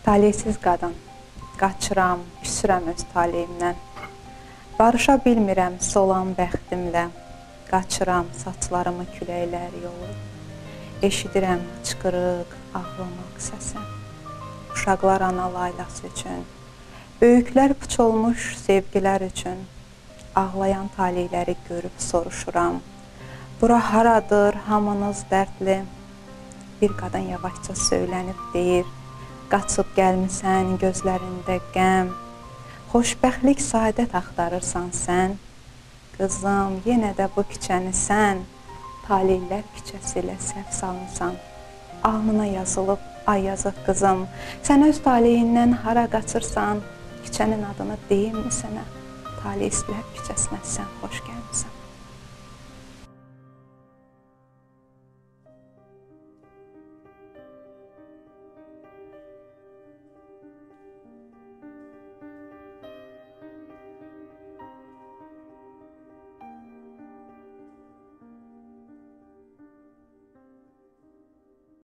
Talihsiz qadın, qaçıram, küsürəm öz taleyimdən. Barışa bilmirəm solan bəxtimlə, qaçıram saçlarımı küləklər yolu. Eşidirəm hıçqırıq, ağlamaq səsi. Uşaqlar ana laylası üçün, böyüklər puç olmuş sevgilər üçün, ağlayan taleyləri görüb soruşuram. Bura haradır, hamınız dərdli. Bir qadın yavaşca söylənib deyir, qaçıb gəlmisən gözlərində qəm. Xoşbəxtlik, saadət axtarırsan sən. Qızım, yenə də bu küçəni sən, taleylər küçəsi ilə səhv salınsan. Alnına yazılıb, ay yazıq qızım, sən öz taleyindən hara qaçırsan, küçənin adını deyim mi sənə? Taleylər küçəsinə sən xoş gəlmisən.